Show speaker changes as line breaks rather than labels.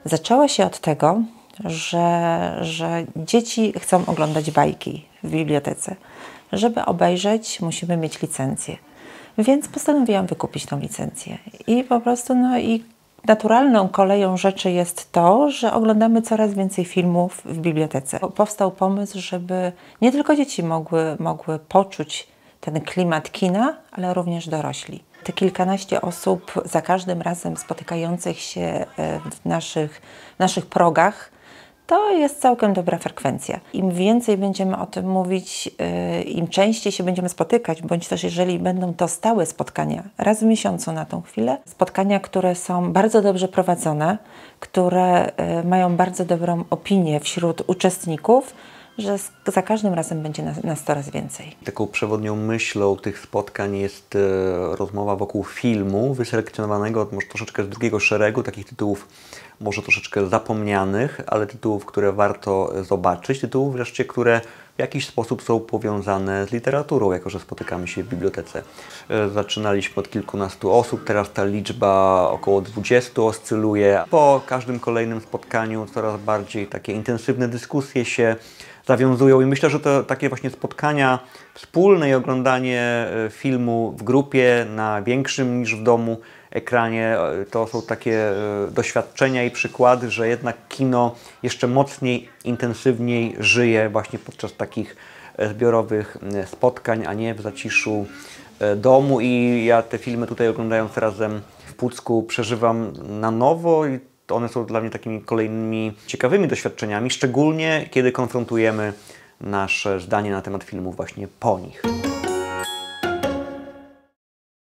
Zaczęła się od tego, że dzieci chcą oglądać bajki w bibliotece. Żeby obejrzeć, musimy mieć licencję. Więc postanowiłam wykupić tą licencję. I po prostu, i naturalną koleją rzeczy jest to, że oglądamy coraz więcej filmów w bibliotece. Powstał pomysł, żeby nie tylko dzieci mogły poczuć ten klimat kina, ale również dorośli. Te kilkanaście osób za każdym razem spotykających się w naszych progach, to jest całkiem dobra frekwencja. Im więcej będziemy o tym mówić, im częściej się będziemy spotykać, bądź też jeżeli będą to stałe spotkania, raz w miesiącu na tą chwilę, spotkania, które są bardzo dobrze prowadzone, które mają bardzo dobrą opinię wśród uczestników, że za każdym razem będzie nas coraz więcej.
Taką przewodnią myślą tych spotkań jest rozmowa wokół filmu wyselekcjonowanego może troszeczkę z drugiego szeregu, takich tytułów może troszeczkę zapomnianych, ale tytułów, które warto zobaczyć, tytułów wreszcie, które w jakiś sposób są powiązane z literaturą, jako że spotykamy się w bibliotece. Zaczynaliśmy od kilkunastu osób, teraz ta liczba około 20 oscyluje. Po każdym kolejnym spotkaniu coraz bardziej takie intensywne dyskusje się zawiązują i myślę, że to takie właśnie spotkania wspólne i oglądanie filmu w grupie na większym niż w domu ekranie to są takie doświadczenia i przykłady, że jednak kino jeszcze mocniej, intensywniej żyje właśnie podczas takich zbiorowych spotkań, a nie w zaciszu domu. I ja te filmy tutaj oglądając razem w Pucku przeżywam na nowo i one są dla mnie takimi kolejnymi ciekawymi doświadczeniami, szczególnie kiedy konfrontujemy nasze zdanie na temat filmów właśnie po nich.